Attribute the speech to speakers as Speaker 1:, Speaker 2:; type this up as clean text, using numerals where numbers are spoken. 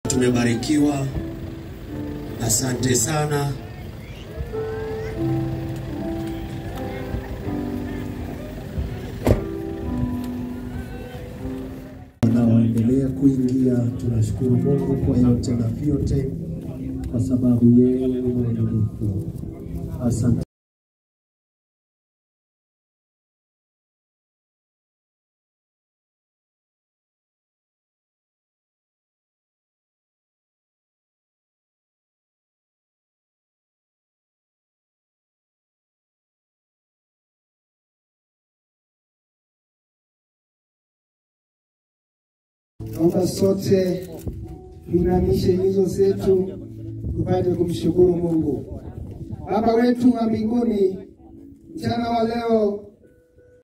Speaker 1: Tumebarikiwa. Asante sana.
Speaker 2: Wanaoendelea kuingia, tunashukuru Mungu kwa yote na vyote, kwa sababu yeye ni mwaminifu. Asante.
Speaker 3: Naomba sote tuinamishe nyuso zetu tupate kumshukuru Mungu. Baba wetu wa mbinguni, mchana wa leo